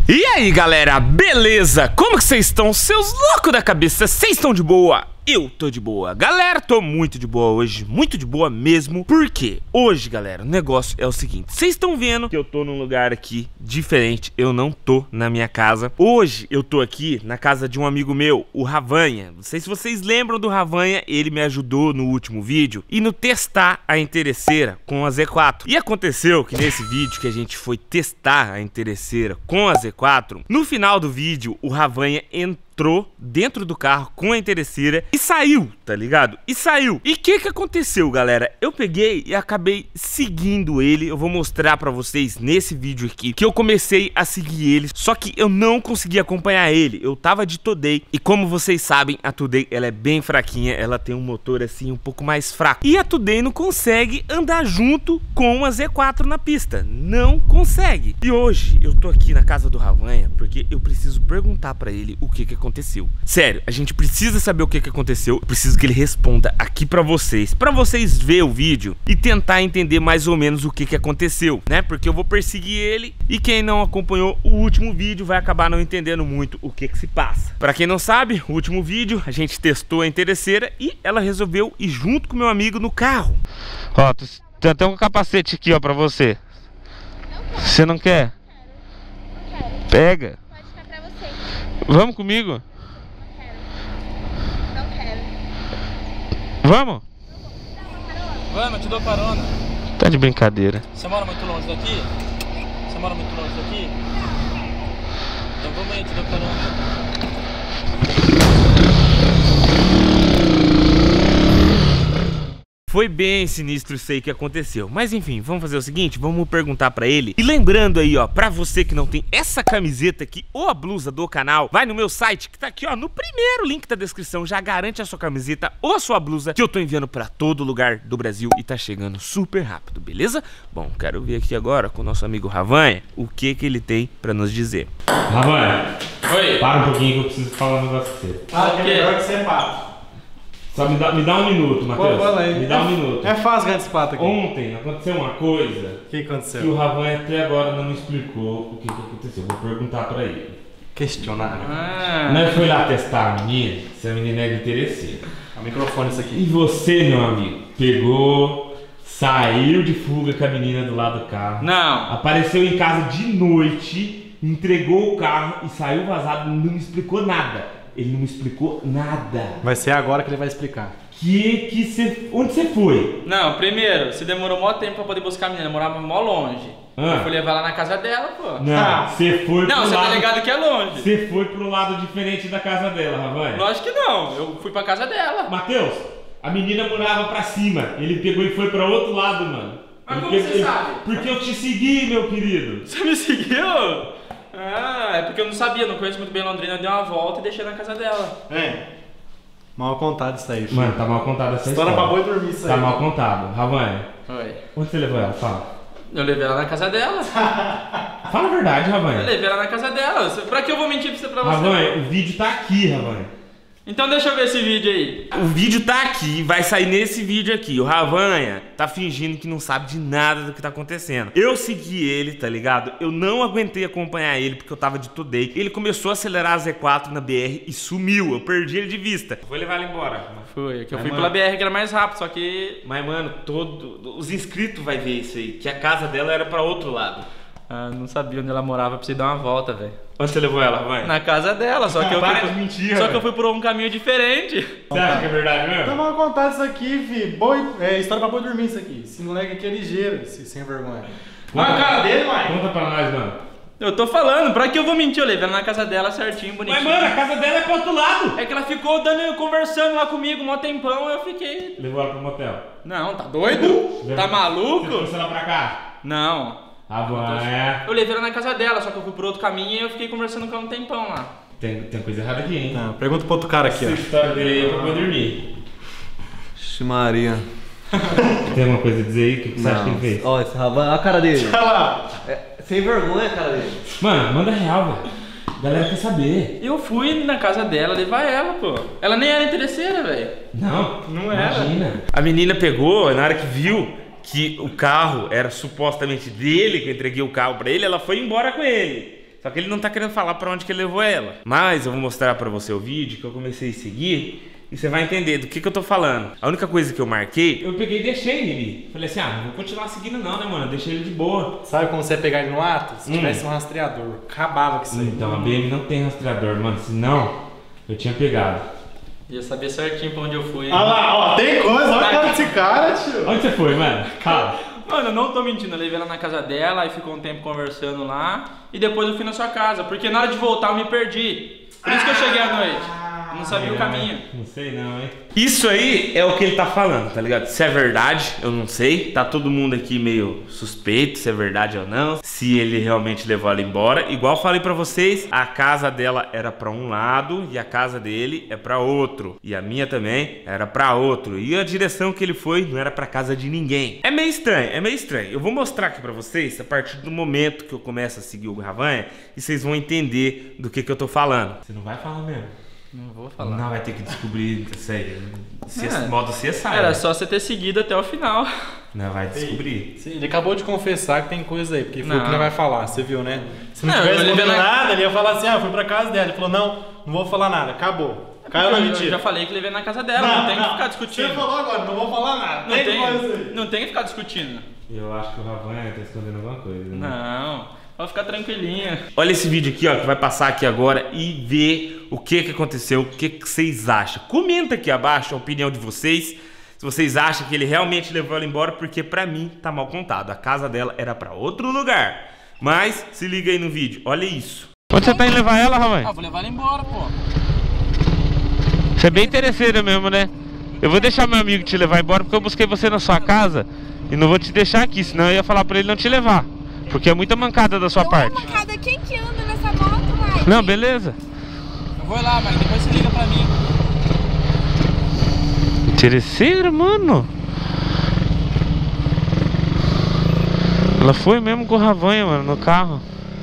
E aí galera, beleza? Como que vocês estão? Seus loucos da cabeça, vocês estão de boa? Eu tô de boa. Galera, tô muito de boa hoje, muito de boa mesmo. Por quê? Hoje, galera, o negócio é o seguinte. Vocês estão vendo que eu tô num lugar aqui diferente. Eu não tô na minha casa. Hoje eu tô aqui na casa de um amigo meu, o Ravanha. Não sei se vocês lembram do Ravanha. Ele me ajudou no último vídeo e no testar a interesseira com a Z4. E aconteceu que nesse vídeo que a gente foi testar a interesseira com a Z4, no final do vídeo o Ravanha entrou dentro do carro com a interesseira e saiu, tá ligado? E saiu. E o que aconteceu, galera? Eu peguei e acabei seguindo ele. Eu vou mostrar pra vocês nesse vídeo aqui que eu comecei a seguir ele, só que eu não consegui acompanhar ele. Eu tava de Today e como vocês sabem, a Today ela é bem fraquinha, ela tem um motor assim um pouco mais fraco. E a Today não consegue andar junto com a Z4 na pista. Não consegue. E hoje eu tô aqui na casa do Ravanha porque eu preciso perguntar pra ele o que aconteceu. Sério, a gente precisa saber o que aconteceu. Eu preciso que ele responda aqui pra vocês ver o vídeo e tentar entender mais ou menos o que aconteceu, né? Porque eu vou perseguir ele e quem não acompanhou o último vídeo vai acabar não entendendo muito o que se passa. Pra quem não sabe, o último vídeo a gente testou a interesseira e ela resolveu ir junto com meu amigo no carro. Ó, tem até um capacete aqui, ó, pra você. Você não quer? Não quero. Pega. Pode ficar pra você. Vamos comigo? Não quero. Vamos? Vamos, eu te dou carona. Tá de brincadeira. Você mora muito longe daqui? Você mora muito longe daqui? Então vamos aí, eu te dou carona. Foi bem sinistro isso aí que aconteceu. Mas enfim, vamos fazer o seguinte, vamos perguntar pra ele. E lembrando aí, ó, pra você que não tem essa camiseta aqui ou a blusa do canal, vai no meu site que tá aqui, ó, no primeiro link da descrição. Já garante a sua camiseta ou a sua blusa que eu tô enviando pra todo lugar do Brasil e tá chegando super rápido, beleza? Bom, quero ver aqui agora com o nosso amigo Ravanha o que ele tem pra nos dizer. Ravanha, Oi. para um pouquinho que eu preciso falar um negócio pra você. Ah, que é melhor que você pato. Só me dá um minuto, Matheus. Me dá um minuto. É fácil ganhar esse pato aqui. Ontem aconteceu uma coisa O que aconteceu? que o Ravanha até agora não me explicou o que aconteceu. Vou perguntar pra ele. Questionário. Nós foi lá testar a menina, se a menina é de interesseira. O microfone isso aqui. E você, meu amigo, pegou, saiu de fuga com a menina do lado do carro. Não. Apareceu em casa de noite, entregou o carro e saiu vazado, não me explicou nada. Ele não me explicou nada. Vai ser agora que ele vai explicar. Onde você foi? Não, primeiro, você demorou mó tempo pra poder buscar a menina, morava mó longe. Eu fui levar ela na casa dela, pô. Não, você foi pro Não, você lado... tá ligado que é longe. Você foi pro lado diferente da casa dela, Ravanha. Lógico que não, eu fui pra casa dela. Matheus, a menina morava pra cima. Ele pegou e foi pra outro lado, mano. Mas como você sabe? Porque eu te segui, meu querido. Você me seguiu? Ah, é porque eu não sabia, não conheço muito bem Londrina, eu dei uma volta e deixei na casa dela. É. Mal contado isso aí, filho. Mano, tá mal contado essa História história. pra boi dormir isso aí. Tá mal contado. Ravanha, Oi. onde você levou ela? Fala. Eu levei ela na casa dela. Fala a verdade, Eu Ravanha. levei ela na casa dela. Pra que eu vou mentir pra você? Ravanha, o vídeo tá aqui, Ravanha. Então deixa eu ver esse vídeo aí. O vídeo tá aqui, vai sair nesse vídeo aqui. O Ravanha tá fingindo que não sabe de nada do que tá acontecendo. Eu segui ele, tá ligado? Eu não aguentei acompanhar ele porque eu tava de Today. Ele começou a acelerar a Z4 na BR e sumiu. Eu perdi ele de vista. Vou levar ele embora. Foi, que eu Mas, fui mano, pela BR que era mais rápido, só que... Mas, mano, os inscritos vai ver isso aí. Que a casa dela era pra outro lado. Ah, não sabia onde ela morava, precisei dar uma volta, velho. Onde você levou ela, Ravanha? Na casa dela, só que eu Para fui... de mentir, Só velho. que eu fui por um caminho diferente. Você acha que é verdade mesmo? Tá mal contado isso aqui, filho. História pra boi dormir isso aqui. Esse moleque aqui é ligeiro, esse sem vergonha. Olha a cara dele, mãe. Conta pra nós, mano. Eu tô falando, pra que eu vou mentir? Eu levei ela na casa dela certinho, bonitinho. Mas, mano, a casa dela é pro outro lado. É que ela ficou conversando lá comigo um tempão, eu fiquei... Levou ela pro motel. Não, tá doido? Tá Você maluco? trouxe ela pra cá? Não. Ravanha. Eu levei ela na casa dela, só que eu fui por outro caminho e eu fiquei conversando com ela um tempão lá. Tem coisa errada aqui, hein? Não, pergunta pro outro cara aqui, Essa ó. história dele aí é pra poder dormir. Ixi, Maria. Tem alguma coisa a dizer aí? O que você acha que ele fez? Ó, esse Ravanha, olha a cara dele. Olha lá. Sem vergonha a cara dele. Mano, manda real, velho. A galera quer saber. Eu fui na casa dela levar ela, pô. Ela nem era interesseira, velho. Não era. Imagina. A menina pegou, na hora que viu que o carro era supostamente dele, que eu entreguei o carro pra ele, ela foi embora com ele. Só que ele não tá querendo falar pra onde que ele levou ela. Mas eu vou mostrar pra você o vídeo que eu comecei a seguir e você vai entender do que eu tô falando. A única coisa que eu marquei, eu peguei e deixei ele. Falei assim, não vou continuar seguindo não, né, mano? Deixei ele de boa. Sabe como você ia pegar ele no ato? Se tivesse um rastreador, acabava com isso aí. Então, a BM não tem rastreador, mano. Senão, eu tinha pegado. Ia saber certinho pra onde eu fui. Ah lá, ó, tem coisa, olha a cara desse cara, tio. Onde você foi, mano? Fala. Mano, eu não tô mentindo, eu levei ela na casa dela, aí ficou um tempo conversando lá, e depois eu fui na sua casa, porque na hora de voltar eu me perdi. Por isso que eu cheguei à noite. Eu não sabia o caminho. Não sei não, hein? Isso aí é o que ele tá falando, tá ligado? Se é verdade, eu não sei. Tá todo mundo aqui meio suspeito se é verdade ou não. Se ele realmente levou ela embora. Igual falei pra vocês, a casa dela era pra um lado e a casa dele é pra outro. E a minha também era pra outro. E a direção que ele foi não era pra casa de ninguém. É meio estranho, é meio estranho. Eu vou mostrar aqui pra vocês a partir do momento que eu começo a seguir o Ravanha e vocês vão entender do que eu tô falando. Você não vai falar mesmo? Não vou falar. Não, vai ter que descobrir isso aí. Modo CSI. Era só você ter seguido até o final. Não, vai descobrir. Sim, ele acabou de confessar que tem coisa aí, porque foi o Não. que ele vai falar, você viu, né? Se não Não, tivesse ele falado vai- nada, ele ia falar assim, eu fui pra casa dela. Ele falou, não vou falar nada, acabou. Caiu na Eu mentira. já falei que levei na casa dela, não, tem que ficar discutindo. Você falou agora, não vou falar nada. Não Tem coisa aí. tem, não tem que ficar discutindo. Eu acho que o Ravanha tá escondendo alguma coisa, né? Não, pode ficar tranquilinha. Olha esse vídeo aqui, ó, que vai passar aqui agora e ver o que aconteceu, o que vocês acham. Comenta aqui abaixo a opinião de vocês. Se vocês acham que ele realmente levou ela embora, porque pra mim tá mal contado. A casa dela era pra outro lugar. Mas se liga aí no vídeo, olha isso. Onde você tá indo levar ela, Ravanha? Vou levar ela embora, pô. Você é bem interesseira mesmo, né? Eu vou deixar meu amigo te levar embora porque eu busquei você na sua casa e não vou te deixar aqui, senão eu ia falar pra ele não te levar. Porque é muita mancada da sua parte. Mancada, quem que anda nessa moto, Mike? Não, beleza. Eu vou lá, mas depois você liga pra mim. Interesseira, mano. Ela foi mesmo com o Ravanha, mano, no carro.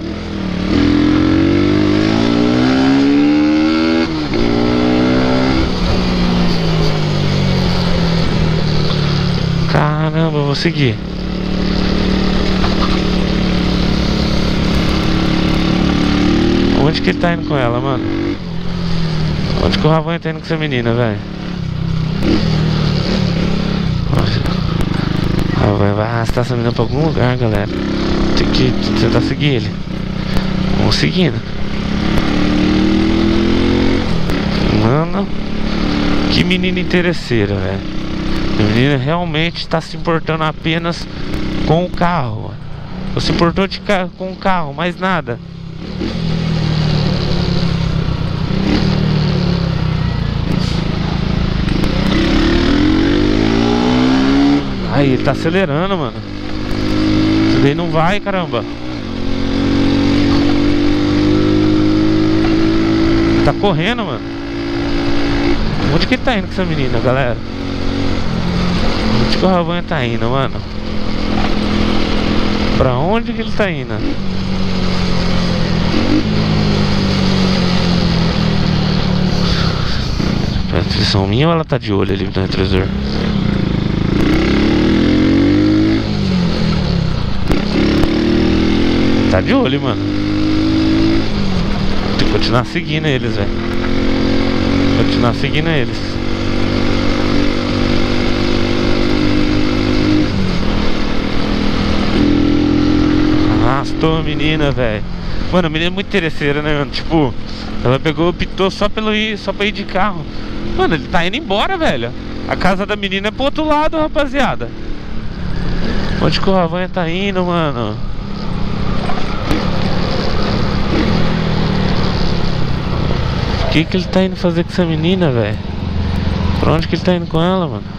Caramba, eu vou seguir. Onde que ele tá indo com ela, mano? Onde que o Ravanha tá indo com essa menina, velho? O Ravanha vai arrastar essa menina pra algum lugar, galera. Tem que tentar seguir ele. Vamos seguindo. Mano, que menina interesseira, velho. A menina realmente está se importando apenas com o carro. Ou se importou com o carro, mais nada. Aí, ele tá acelerando, mano. Isso daí não vai, caramba. Tá correndo, mano. Onde que ele tá indo com essa menina, galera? Onde que o Ravanha tá indo, mano? Pra onde que ele tá indo? É impressão minha ou ela tá de olho ali no retrovisor? Tá de olho, mano. Tem que continuar seguindo eles, velho. Continuar seguindo eles. Arrastou a menina, velho. Mano, a menina é muito interesseira, né, mano? Tipo, ela pegou, optou só pra ir de carro. Mano, ele tá indo embora, velho. A casa da menina é pro outro lado, rapaziada. Onde que o Ravanha tá indo, mano? O que ele tá indo fazer com essa menina, velho? Pra onde que ele tá indo com ela, mano?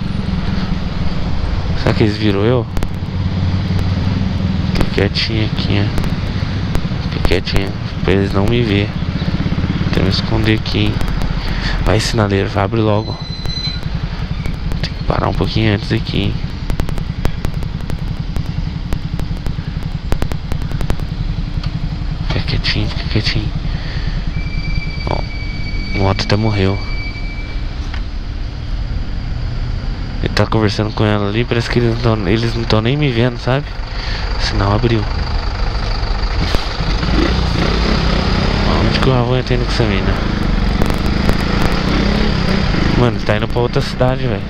Será que eles viram eu? Fiquei quietinho aqui, ó. Fiquei quietinho, pra eles não me ver. Tem que me esconder aqui, hein? Vai, sinaleiro, vai abrir logo. Tem que parar um pouquinho antes aqui, hein? Fica quietinho, fica quietinho. Ó, o moto até morreu. Ele tá conversando com ela ali, parece que eles não estão nem me vendo, sabe? O sinal abriu. que o Ravanha tá indo com essa mina? Mano, ele tá indo pra outra cidade, velho.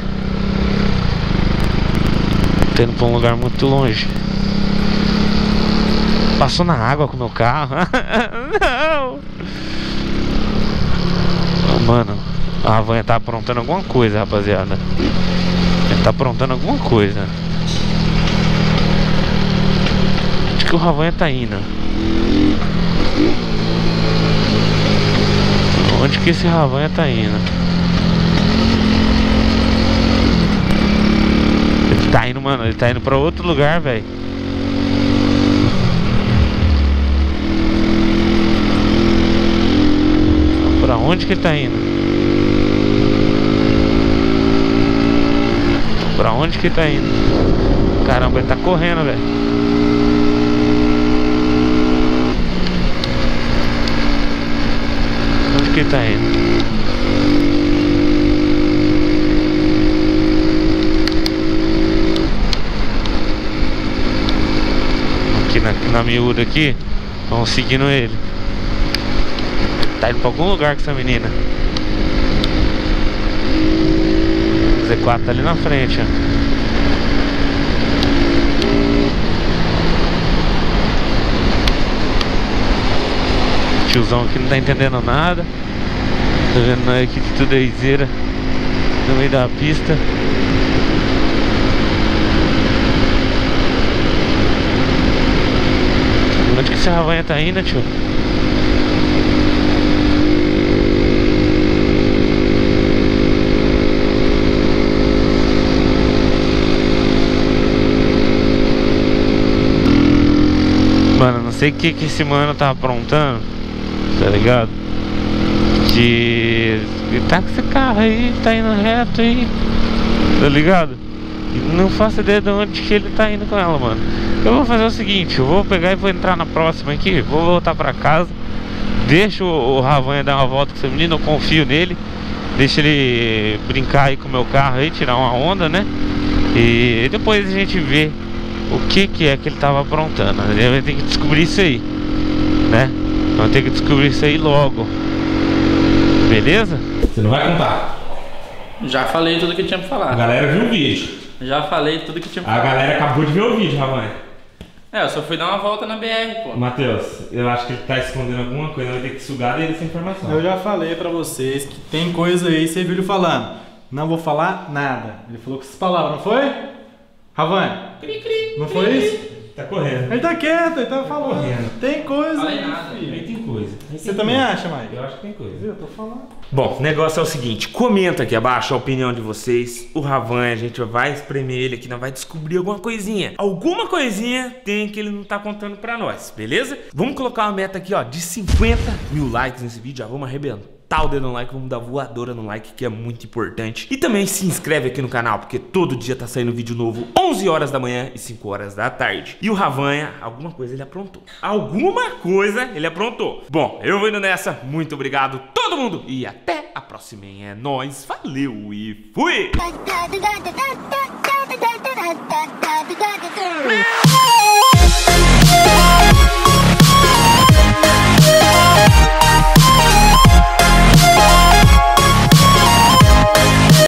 Tá indo pra um lugar muito longe. Passou na água com o meu carro. Não! Mano, a Ravanha tá aprontando alguma coisa, rapaziada. Ele tá aprontando alguma coisa. Onde que o Ravanha tá indo? Onde que esse Ravanha tá indo? Ele tá indo, mano, ele tá indo pra outro lugar, velho. Pra onde que ele tá indo? Pra onde que ele tá indo? Caramba, ele tá correndo, velho. Onde que ele tá indo? Aqui na miúda aqui, vamos seguindo ele. Tá indo pra algum lugar com essa menina. O Z4 tá ali na frente, ó. Tiozão aqui não tá entendendo nada. Tá vendo nós aqui de tudeizeira no meio da pista. Onde que esse Ravanha tá indo, tio? Mano, não sei o que esse mano tá aprontando, tá ligado? Que ele tá com esse carro aí, tá indo reto aí, tá ligado? E não faço ideia de onde que ele tá indo com ela, mano. Eu vou fazer o seguinte, eu vou pegar e vou entrar na próxima aqui, vou voltar pra casa. Deixa o Ravanha dar uma volta com esse menino, eu confio nele. Deixa ele brincar aí com o meu carro aí, tirar uma onda, né? E depois a gente vê o que é que ele tava aprontando. A gente vai ter que descobrir isso aí, né? Vamos ter que descobrir isso aí logo. Beleza? Você não vai contar? Já falei tudo que tinha pra falar. A galera viu o vídeo. Já falei tudo que tinha pra A falar. galera acabou de ver o vídeo, Ravanha. Eu só fui dar uma volta na BR, pô. Matheus, eu acho que ele tá escondendo alguma coisa, vai ter que sugar dele essa informação. Eu já falei pra vocês que tem coisa aí, você viu ele falando. Não vou falar nada. Ele falou com essas palavras, não foi? Ravanha? Não foi isso? Tá correndo. Ele tá quieto, ele tá falando. correndo. Tem coisa Falei aí, nada. Aí filho. tem coisa. Aí Você tem também coisa. acha, Mike? Eu acho que tem coisa. Viu? Eu tô falando. Bom, o negócio é o seguinte, comenta aqui abaixo a opinião de vocês. O Ravanha, a gente vai espremer ele aqui, nós vai descobrir alguma coisinha. Alguma coisinha tem que ele não tá contando pra nós, beleza? Vamos colocar uma meta aqui, ó, de 50 mil likes nesse vídeo, já vamos arrebentar o dedo no like, vamos dar voadora no like, que é muito importante. E também se inscreve aqui no canal, porque todo dia tá saindo vídeo novo, 11 horas da manhã e 5 horas da tarde. E o Ravanha, alguma coisa ele aprontou. Alguma coisa ele aprontou. Bom, eu vou indo nessa, muito obrigado todo mundo e até a próxima, hein? É nóis, valeu e fui!